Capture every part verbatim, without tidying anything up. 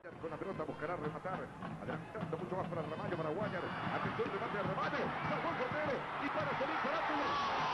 Con la pelota buscará rematar, adelantando mucho más para Ramallo, para Guayar. Atención, remate de Ramallo, salvó el portero y para Solís, para Solís.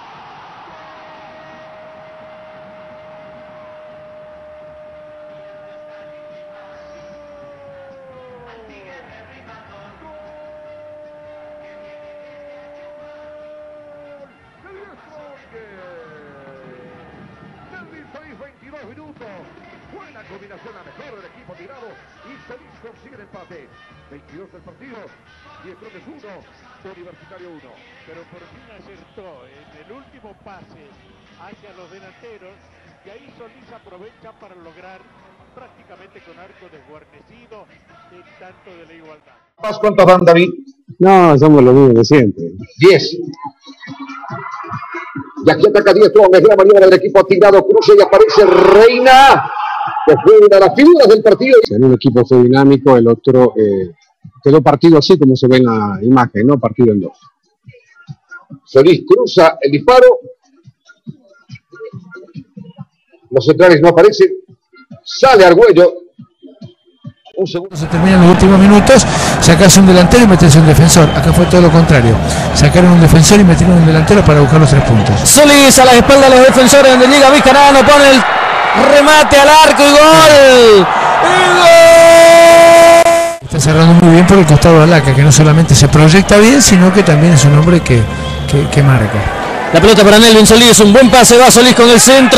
veintidós minutos. Buena combinación, la mejor del equipo tirado. Y Solís consigue el empate. veintidós del partido. diez Strongest uno. Universitario uno. Pero por fin acertó en el último pase hacia los delanteros. Y ahí Solís aprovecha para lograr prácticamente con arco desguarnecido el tanto de la igualdad. ¿Cuántos van, David? No, somos los mismos de siempre. diez. Y aquí ataca diez Strongest, la maniobra del equipo tirado, cruce y aparece Reina, que fue una de las figuras del partido. En un equipo fue dinámico, el otro eh, quedó partido así como se ve en la imagen, ¿no? Partido en dos. Solís cruza el disparo. Los centrales no aparecen. Sale Argüello. Un segundo. Se terminan los últimos minutos, sacarse un delantero y meterse un defensor. Acá fue todo lo contrario. Sacaron un defensor y metieron un delantero para buscar los tres puntos. Solís a la espalda de los defensores donde llega Vizcarano, pone el remate al arco y gol. ¡Y gol! Está cerrando muy bien por el costado de Alaca, que no solamente se proyecta bien, sino que también es un hombre que, que, que marca. La pelota para Nelvin Solís, un buen pase, va Solís con el centro.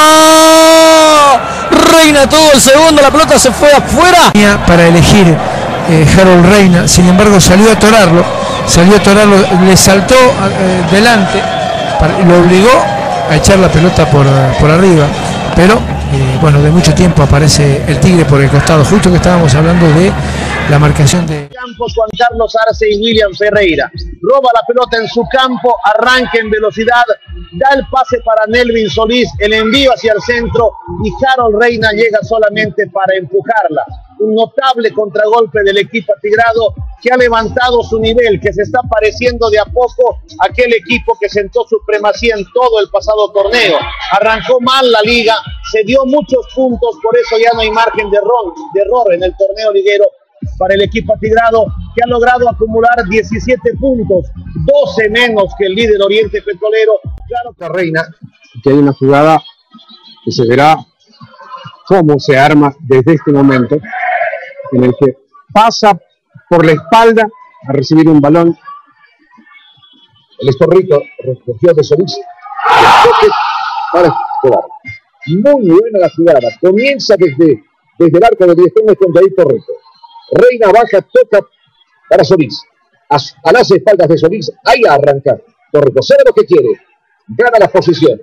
Reina tuvo el segundo, la pelota se fue afuera. Para elegir eh, Harold Reina, sin embargo salió a atorarlo, salió a atorarlo, le saltó eh, delante, para, lo obligó a echar la pelota por, por arriba, pero eh, bueno, de mucho tiempo aparece el Tigre por el costado, justo que estábamos hablando de la marcación de... Campos, Juan Carlos Arce y William Ferreira. Roba la pelota en su campo, arranca en velocidad, da el pase para Nelvin Solís, el envío hacia el centro y Harold Reina llega solamente para empujarla. Un notable contragolpe del equipo atigrado que ha levantado su nivel, que se está pareciendo de a poco a aquel equipo que sentó supremacía en todo el pasado torneo. Arrancó mal la liga, se dio muchos puntos, por eso ya no hay margen de error, de error en el torneo liguero para el equipo atigrado, que ha logrado acumular diecisiete puntos, doce menos que el líder Oriente Petrolero. Claro que Reina, que hay una jugada que se verá cómo se arma desde este momento, en el que pasa por la espalda a recibir un balón. El Estorrito recogió de Solís. El toque para Escobar. Muy buena la jugada. Comienza desde, desde el arco de diez con Jair Torreto. Reina baja, toca para Solís. A, a las espaldas de Solís, ahí a arrancar. Torreto sabe lo que quiere. Gana la posición.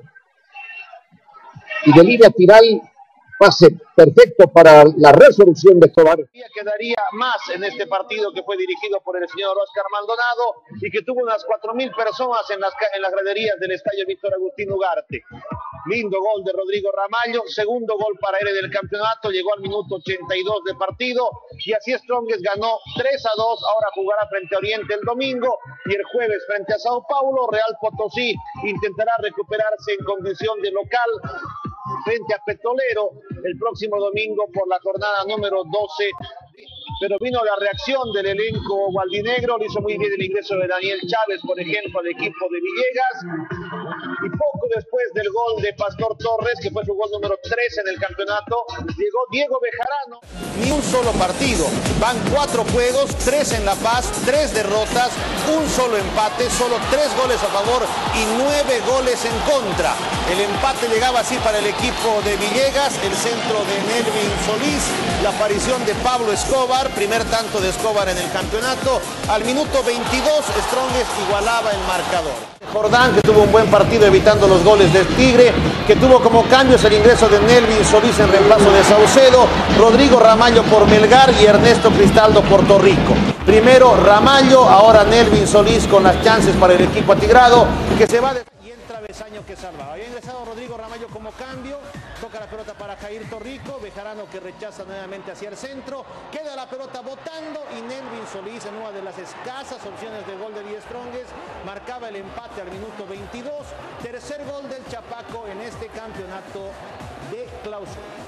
Y de línea final, pase perfecto para la resolución de Escobar. Quedaría más en este partido que fue dirigido por el señor Oscar Maldonado y que tuvo unas cuatro mil personas en las, en las graderías del estadio Víctor Agustín Ugarte. Lindo gol de Rodrigo Ramallo, segundo gol para él del campeonato, llegó al minuto ochenta y dos de partido y así Strongest ganó tres a dos, ahora jugará frente a Oriente el domingo y el jueves frente a Sao Paulo. Real Potosí intentará recuperarse en condición de local frente a Petrolero el próximo domingo por la jornada número doce. Pero vino la reacción del elenco gualdinegro, lo hizo muy bien el ingreso de Daniel Chávez, por ejemplo, al equipo de Villegas. Y poco después del gol de Pastor Torres, que fue su gol número tres en el campeonato, llegó Diego Bejarano. Ni un solo partido, van cuatro juegos, tres en La Paz, tres derrotas, un solo empate, solo tres goles a favor y nueve goles en contra. El empate llegaba así para el equipo de Villegas, el centro de Nelvin Solís, la aparición de Pablo Escobar, primer tanto de Escobar en el campeonato. Al minuto veintidós, Strongest igualaba el marcador. Jordán, que tuvo un buen partido evitando los goles del Tigre, que tuvo como cambios el ingreso de Nelvin Solís en reemplazo de Saucedo, Rodrigo Ramallo por Melgar y Ernesto Cristaldo por Torrico. Primero Ramallo, ahora Nelvin Solís con las chances para el equipo atigrado, que se va de... Y el travesaño que salva. Había ingresado Rodrigo Ramallo como cambio, toca la pelota para Jair Torrico, Bejarano que rechaza nuevamente hacia el centro, queda la pelota botando y Nelvin Solís en una de las escasas opciones de gol de Die Strongest marcaba el empate al minuto veintidós, tercer gol del Chapaco en este campeonato de clausura.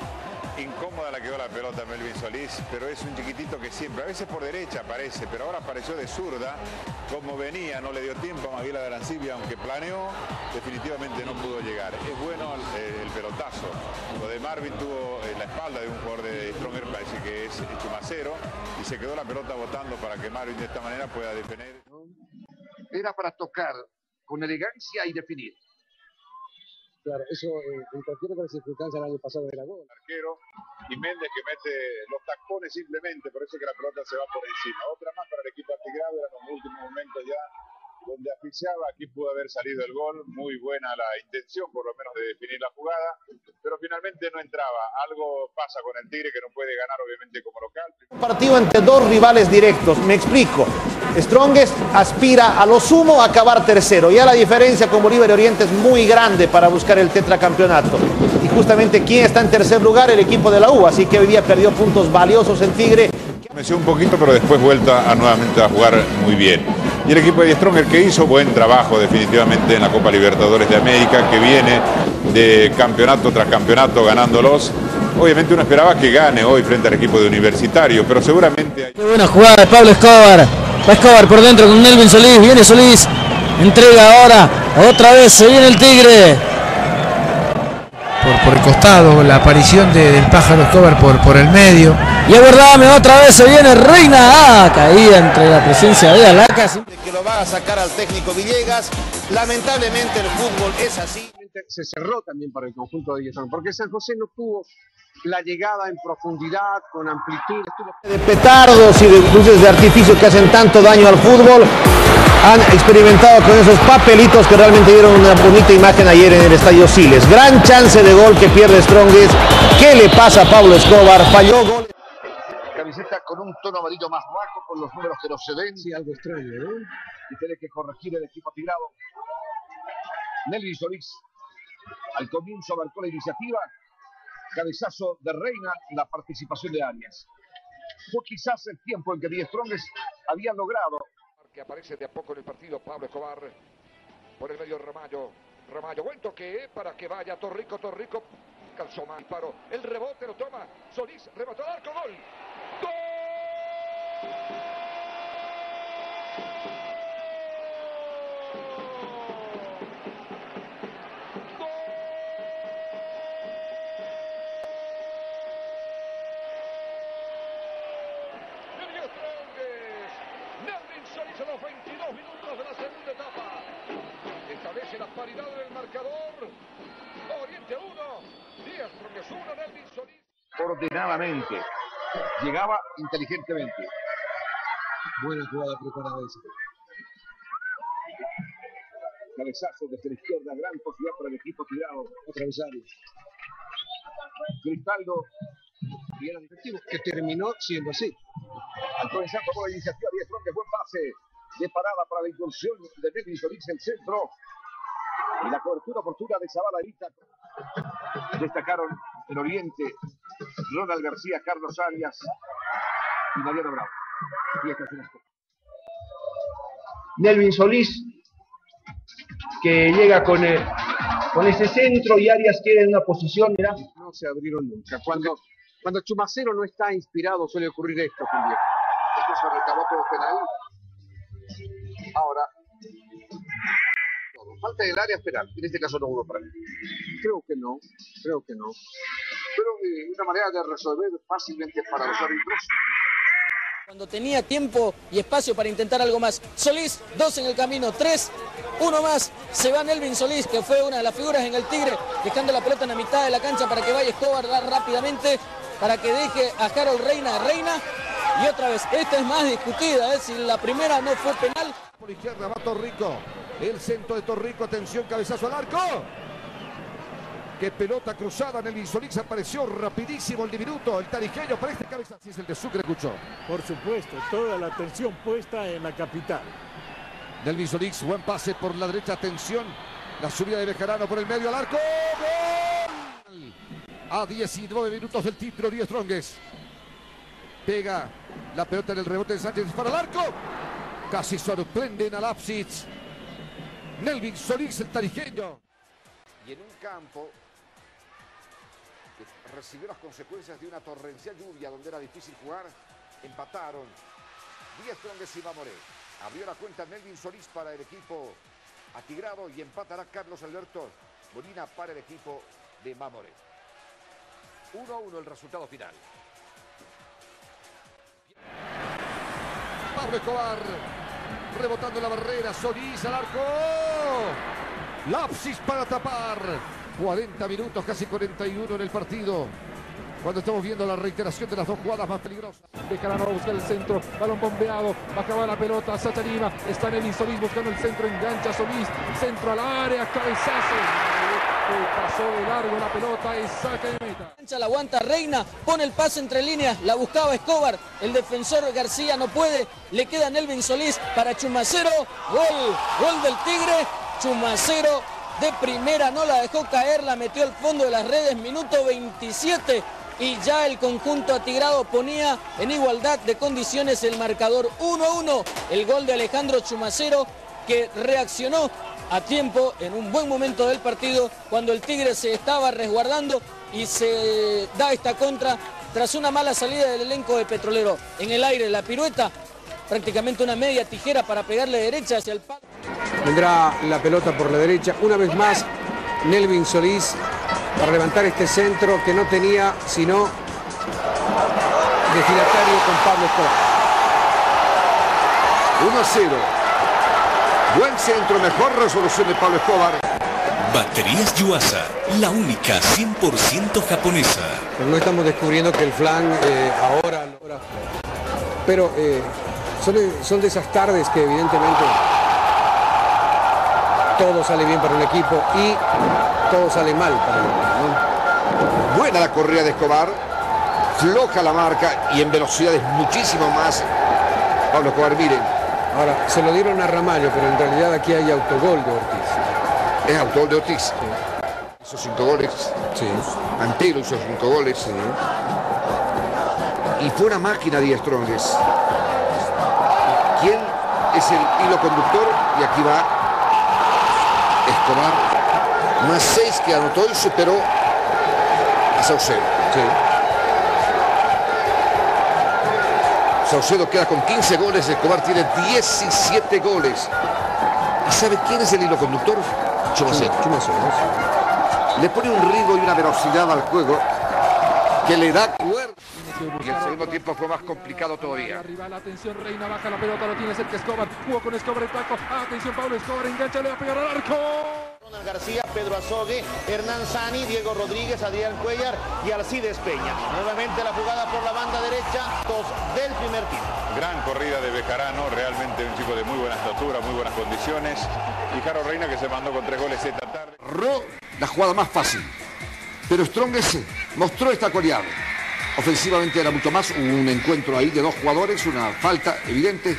incómoda la quedó la pelota Melvin Solís, pero es un chiquitito que siempre, a veces por derecha aparece, pero ahora apareció de zurda, como venía, no le dio tiempo a Maguila de Arancibia, aunque planeó, definitivamente no pudo llegar. Es bueno el, el pelotazo. Lo de Marvin tuvo en la espalda de un jugador de Stronger, parece que es Chumacero, y se quedó la pelota botando para que Marvin de esta manera pueda defender. Era para tocar con elegancia y definir. Claro, eso eh, en cualquier otra circunstancia el año pasado era gol. Arquero y Méndez que mete los tacones simplemente, por eso que la pelota se va por encima. Otra más para el equipo antigrado, eran los últimos momentos ya donde asfixiaba. Aquí pudo haber salido el gol, muy buena la intención por lo menos de definir la jugada, pero finalmente no entraba. Algo pasa con el Tigre que no puede ganar obviamente como local. Un partido entre dos rivales directos, me explico. Strongest aspira a lo sumo a acabar tercero. Ya la diferencia con Bolívar y Oriente es muy grande para buscar el tetracampeonato. Y justamente ¿quién está en tercer lugar? El equipo de la U. Así que hoy día perdió puntos valiosos el Tigre. Meció un poquito, pero después vuelta a nuevamente a jugar muy bien. Y el equipo de Stronger que hizo buen trabajo definitivamente en la Copa Libertadores de América, que viene de campeonato tras campeonato ganándolos. Obviamente uno esperaba que gane hoy frente al equipo de Universitario, pero seguramente... Hay... Qué buena jugada de Pablo Escobar. Va Escobar por dentro con Nelvin Solís. Viene Solís. Entrega ahora. Otra vez se viene el Tigre. Por, por el costado, la aparición de, del pájaro Escobar por, por el medio. Y aguardame, otra vez se viene Reina. Ah, caía entre la presencia de Alacas. Que lo va a sacar al técnico Villegas. Lamentablemente el fútbol es así. Se cerró también para el conjunto de Guillermo, porque San José no tuvo la llegada en profundidad, con amplitud. De petardos y de luces de artificio que hacen tanto daño al fútbol, han experimentado con esos papelitos que realmente dieron una bonita imagen ayer en el Estadio Siles. Gran chance de gol que pierde Strongest. ¿Qué le pasa a Pablo Escobar? Falló gol. Camiseta con un tono amarillo más bajo, con los números que no se ven. Sí, algo extraño, ¿no? Y tiene que corregir el equipo tirado. Nelvin Solís, al comienzo marcó la iniciativa. Cabezazo de Reina, la participación de Arias. Fue quizás el tiempo en que Die Strongest habían logrado. Que aparece de a poco en el partido Pablo Escobar. Por el medio Ramallo. Ramallo, buen toque para que vaya Torrico. Torrico calzó mal, paro. El rebote lo toma Solís. Remató al arco, gol. ¡Gol! A los veintidós minutos de la segunda etapa establece la paridad en el marcador. Oriente uno, Die Strongest uno, Nelvin Solís. Ordenadamente, llegaba inteligentemente. Buena jugada preparada esa. Cabezazo desde la izquierda, gran posibilidad para el equipo tirado. Otra vez Arias. Cristaldo, bien efectivo, que terminó siendo así. Al comenzar tomó la iniciativa Die Strongest, buen pase de parada para la incursión de Nelvin Solís en centro. Y la cobertura oportuna de Zavala Erita. Destacaron en Oriente Ronald García, Carlos Arias y Mariano Bravo. Y esta es una escopa. Nelvin Solís, que llega con, el, con ese centro, y Arias queda en una posición. ¿Verdad? No se abrieron nunca. Cuando, cuando Chumacero no está inspirado suele ocurrir esto, Julio. Esto se recabó todo penal. Ahora, falta del área penal. En este caso no hubo para mí. Creo que no, creo que no. Pero eh, una manera de resolver fácilmente para los árbitros. Cuando tenía tiempo y espacio para intentar algo más. Solís, dos en el camino, tres, uno más. Se va Nelvin Solís, que fue una de las figuras en el Tigre, dejando la pelota en la mitad de la cancha para que vaya Escobar rápidamente, para que deje a Harold Reina Reina. Y otra vez, esta es más discutida, ¿eh? Si la primera no fue penal. Por izquierda va Torrico, el centro de Torrico, atención, cabezazo al arco. Qué pelota cruzada, Nelvin Solís apareció rapidísimo el diminuto, el tarijeño para este cabezazo. Es el de Sucre, Cucho. Por supuesto, toda la atención puesta en la capital. Nelvin Solís, buen pase por la derecha, atención, la subida de Bejarano por el medio al arco. ¡Gol! A diecinueve minutos del título, Die Strongest. Pega la pelota en el rebote de Sánchez, dispara al arco. Casi sorprenden al ábside. Nelvin Solís, el tarijeño. Y en un campo que recibió las consecuencias de una torrencial lluvia donde era difícil jugar. Empataron Die Strongest y Mamoré. Abrió la cuenta Melvin Solís para el equipo atigrado y empatará Carlos Alberto Molina para el equipo de Mamoré. uno a uno el resultado final. Pablo Escobar rebotando en la barrera, Solís al arco. Lapsis para tapar. cuarenta minutos, casi cuarenta y uno en el partido. Cuando estamos viendo la reiteración de las dos jugadas más peligrosas. Bejarano va a buscar el centro, balón bombeado, va a acabar la pelota, Sacha Lima, está Nelly Solís buscando el centro, engancha Solís, centro al área, cabezazo. Pasó de largo la pelota, es saque de meta. La aguanta Reina, pone el pase entre líneas, la buscaba Escobar, el defensor García no puede, le queda Nelvin Solís para Chumacero, gol, gol del Tigre, Chumacero de primera, no la dejó caer, la metió al fondo de las redes, minuto veintisiete y ya el conjunto atigrado ponía en igualdad de condiciones el marcador uno a uno, el gol de Alejandro Chumacero que reaccionó a tiempo, en un buen momento del partido, cuando el Tigre se estaba resguardando y se da esta contra tras una mala salida del elenco de Petrolero. En el aire, la pirueta, prácticamente una media tijera para pegarle derecha hacia el palo. Vendrá la pelota por la derecha, una vez más, Nelvin Solís, para levantar este centro que no tenía, sino destinatario con Pablo Escobar. uno a cero. Buen centro, mejor resolución de Pablo Escobar. Baterías Yuasa, la única cien por ciento japonesa. Pero no estamos descubriendo que el flan eh, ahora, ahora... Pero eh, son, son de esas tardes que evidentemente todo sale bien para un equipo y todo sale mal para el equipo, ¿no? Buena la corrida de Escobar, floja la marca y en velocidades muchísimo más. Pablo Escobar, miren. Ahora, se lo dieron a Ramallo, pero en realidad aquí hay autogol de Ortiz. ¿Es autogol de Ortiz? Sí. Hizo cinco goles. Sí. Antelo hizo cinco goles. Sí. Y fue una máquina Die Strongest. ¿Quién es el hilo conductor? Y aquí va Escobar. Más seis que anotó y superó a Saucedo. Sí. Saucedo queda con quince goles, Escobar tiene diecisiete goles. ¿Y sabe quién es el hilo conductor? Chumacero. Chumacero, sí. Le pone un ritmo y una velocidad al juego que le da cuerda. Y el segundo tiempo fue más complicado todavía. Arriba la atención, Reina baja la pelota, lo tiene cerca Escobar, jugó con Escobar el taco. Atención, Pablo Escobar, engancha, le va a pegar al arco. Ronald García, Pedro Azogue, Hernán Sani, Diego Rodríguez, Adrián Cuellar y Alcides Peña. Nuevamente la jugada por la banda derecha, dos del primer tiempo. Gran corrida de Bejarano, realmente un chico de muy buena estatura, muy buenas condiciones. Y Jaro Reina que se mandó con tres goles esta tarde. Ro, la jugada más fácil. Pero Strongest mostró esta cualidad. Ofensivamente era mucho más, hubo un encuentro ahí de dos jugadores, una falta evidente.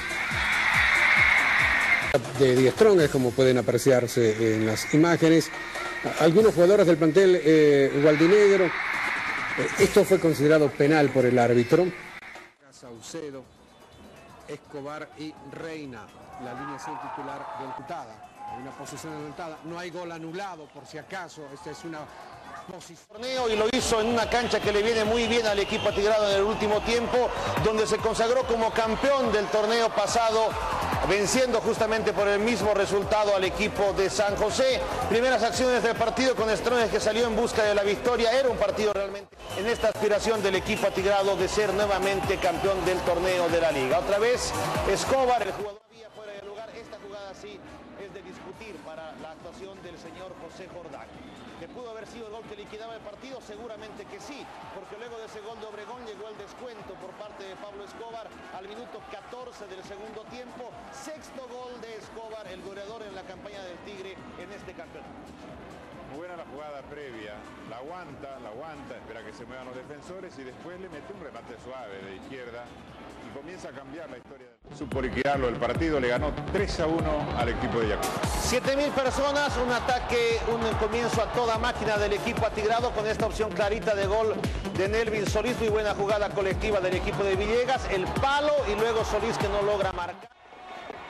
De Die Strongest, como pueden apreciarse en las imágenes. Algunos jugadores del plantel eh, gualdinegro. Eh, esto fue considerado penal por el árbitro. Saucedo, Escobar y Reina. La línea sin titular adelantada. Hay una posición adelantada. No hay gol anulado, por si acaso. Esta es una torneo y lo hizo en una cancha que le viene muy bien al equipo atigrado en el último tiempo, donde se consagró como campeón del torneo pasado, venciendo justamente por el mismo resultado al equipo de San José. Primeras acciones del partido con Strongest que salió en busca de la victoria. Era un partido realmente en esta aspiración del equipo atigrado de ser nuevamente campeón del torneo de la liga. Otra vez Escobar, el jugador había fuera de lugar. Esta jugada sí es de discutir para la actuación del señor José Jordán. ¿Que pudo haber sido el gol que liquidaba el partido? Seguramente que sí, porque luego de ese gol de Obregón llegó el descuento por parte de Pablo Escobar al minuto catorce del segundo tiempo. Sexto gol de Escobar, el goleador en la campaña del Tigre en este campeonato. Muy buena la jugada previa, la aguanta, la aguanta, espera que se muevan los defensores y después le mete un remate suave de izquierda y comienza a cambiar la historia. Supo liquidarlo el partido, le ganó tres a uno al equipo de Yacuza. siete mil personas, un ataque, un comienzo a toda máquina del equipo atigrado con esta opción clarita de gol de Nelvin Solís. Muy buena jugada colectiva del equipo de Villegas, el palo y luego Solís que no logra marcar.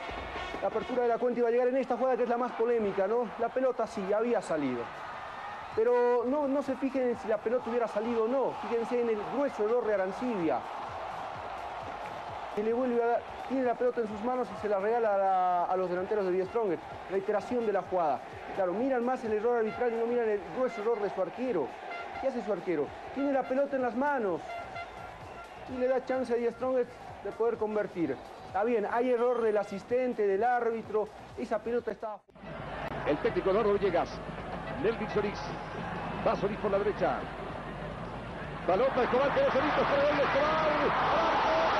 La apertura de la cuenta iba a llegar en esta jugada que es la más polémica, ¿no? La pelota sí, había salido. Pero no, no se fijen en si la pelota hubiera salido o no, fíjense en el grueso error de Arancibia. Que le vuelve a dar, tiene la pelota en sus manos y se la regala a, la, a los delanteros de Die Strongest. Reiteración de la jugada. Claro, miran más el error arbitral y no miran el grueso error de su arquero. ¿Qué hace su arquero? Tiene la pelota en las manos y le da chance a Die Strongest de poder convertir. Está bien, hay error del asistente, del árbitro, esa pelota estaba... El técnico Eduardo Villegas, Nelvin Solís, va Solís por la derecha. Balón para Escobar, que es Solís, por el Escobar.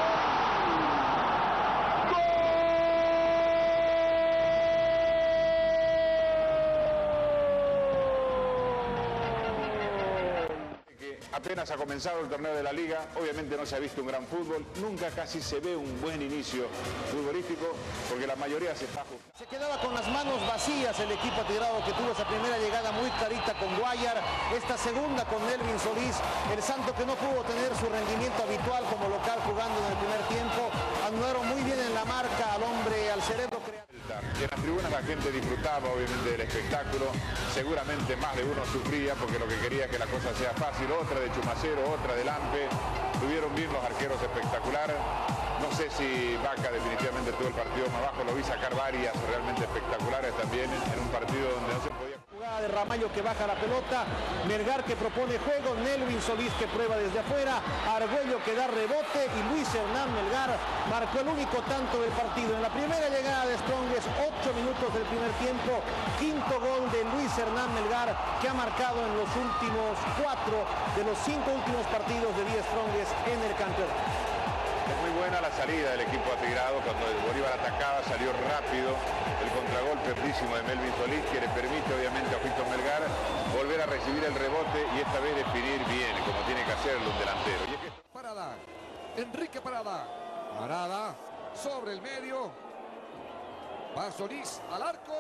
Apenas ha comenzado el torneo de la Liga, obviamente no se ha visto un gran fútbol, nunca casi se ve un buen inicio futbolístico, porque la mayoría se está ajustando. Se quedaba con las manos vacías el equipo atigrado, que tuvo esa primera llegada muy clarita con Guayar, esta segunda con Nelvin Solís, el Santo que no pudo tener su rendimiento habitual como local jugando en el primer tiempo, anularon muy bien en la marca al hombre, al cerebro creativo. Y en las tribunas la gente disfrutaba obviamente del espectáculo, seguramente más de uno sufría porque lo que quería es que la cosa sea fácil, otra de Chumacero, otra de Lampe, tuvieron bien los arqueros espectacular, no sé si Vaca definitivamente tuvo el partido más bajo, lo vi sacar varias realmente espectaculares también en un partido donde no se podía... Jugada de Ramallo que baja la pelota, Melgar que propone juego, Nelvin Solís que prueba desde afuera, Argüello que da rebote y Luis Hernán Melgar marcó el único tanto del partido. En la primera llegada de Strongest, ocho minutos del primer tiempo, quinto gol de Luis Hernán Melgar que ha marcado en los últimos cuatro de los cinco últimos partidos de Die Strongest en el campeonato. Es muy buena la salida del equipo atigrado, cuando el Bolívar atacaba salió rápido el contragolpe amplísimo de Melvin Solís, que le permite obviamente a Juito Melgar volver a recibir el rebote y esta vez definir bien, como tiene que hacerlo un delantero. Y es que... Parada, Enrique Parada, Parada sobre el medio, va Solís al arco.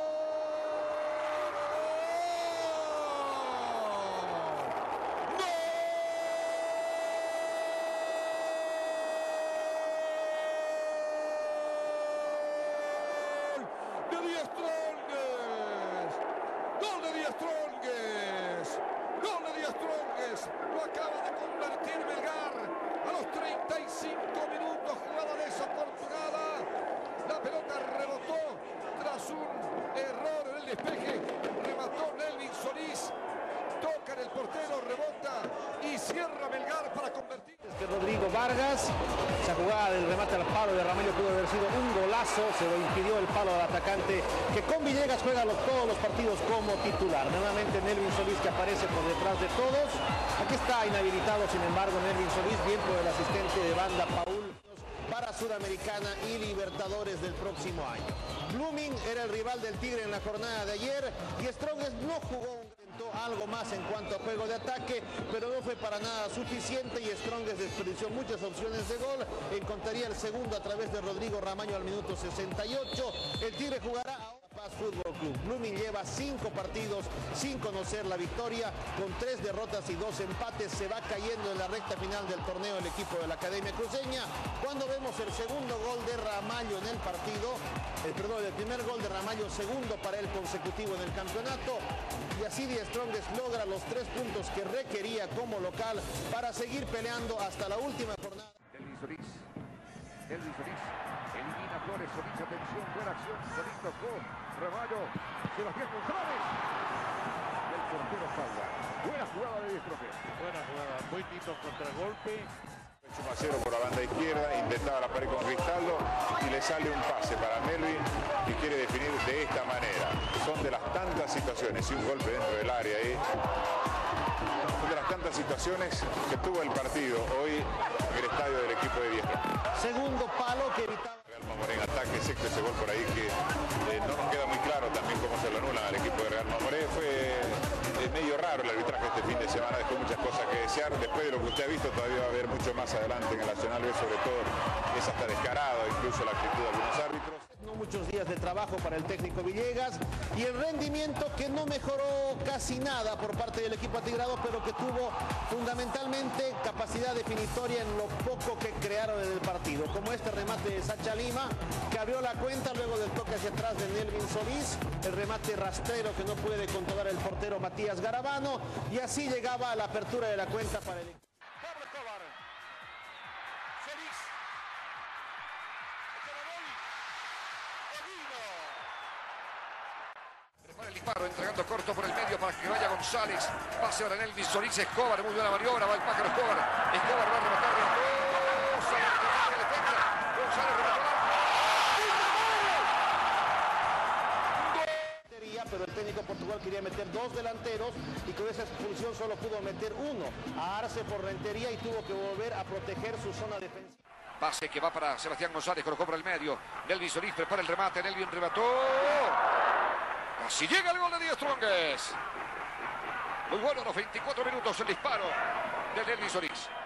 Lo acaba de convertir Melgar a los treinta y cinco minutos, jugada desafortunada, la pelota rebotó tras un error en el despeje, remató Nelvin Solís, toca en el portero, rebota y cierra Melgar para convertir. Que Rodrigo Vargas, esa jugada del remate al palo de Ramallo pudo haber sido un golazo, se lo impidió el palo al atacante, que con Villegas juega los, todos los partidos como titular. Nuevamente Nelvin Solís que aparece por detrás de todos. Aquí está inhabilitado, sin embargo, Nelvin Solís, bien por el asistente de banda Paul, para Sudamericana y Libertadores del próximo año. Blooming era el rival del Tigre en la jornada de ayer y Strongest no jugó algo más en cuanto a juego de ataque, pero no fue para nada suficiente y Strongest desperdició muchas opciones de gol. Encontraría el segundo a través de Rodrigo Ramallo al minuto sesenta y ocho. El Tigre jugará a Paz Fútbol Club. Blooming lleva cinco partidos sin conocer la victoria, con tres derrotas y dos empates. Se va cayendo en la recta final del torneo el equipo de la Academia Cruceña. Cuando vemos el segundo gol de Ramallo en el partido, el perdón, el primer gol de Ramallo, segundo para él consecutivo en el campeonato, y así Die Strongest logra los tres puntos que requería como local para seguir peleando hasta la última jornada. Nelvin Solís, Nelvin Solís, elimina Flores, Solís, atención, buena acción, Solís tocó, Ramallo, Sebastián González, y el portero salva. Buena jugada de Die Strongest. Buena jugada, muy lindo contragolpe. Chumacero por la banda izquierda, intentaba la pared con Cristaldo y le sale un pase para Melvin y quiere definir de esta manera. Son de las tantas situaciones, y un golpe dentro del área ahí, son de las tantas situaciones que tuvo el partido hoy en el estadio del equipo de Die Strongest. Segundo palo que evitaba. Real Mamoré en ataque, sexto ese gol por ahí que eh, no nos queda muy claro también cómo se lo anulan al equipo de Real Mamoré. Fue eh, medio raro el arbitraje este fin de semana, dejó muchas cosas que desear. Después de lo que usted ha visto, todavía va a haber mucho más adelante en el Nacional B, sobre todo es hasta descarado incluso la actitud de algunos árbitros. No mucho muchos días de trabajo para el técnico Villegas y el rendimiento que no mejoró casi nada por parte del equipo atigrado, pero que tuvo fundamentalmente capacidad definitoria en lo poco que crearon en el partido, como este remate de Sacha Lima, que abrió la cuenta luego del toque hacia atrás de Nelvin Solís, el remate rastrero que no puede controlar el portero Matías Garabano, y así llegaba a la apertura de la cuenta para el equipo. El disparo, entregando corto por el medio para que vaya González. Pase ahora en Elvis Solís, Escobar, muy buena maniobra, va el pájaro Escobar. Escobar va a rematar de González remató. Pero el técnico de Portugal quería meter dos delanteros y con esa expulsión solo pudo meter uno. A Arce por Rentería y tuvo que volver a proteger su zona defensiva. Pase que va para Sebastián González, colocó por el medio. Nelvin Solís prepara el remate, Nelvin remató. Así llega el gol de Die Strongest. Muy bueno, los veinticuatro minutos el disparo de Nelvin Solís.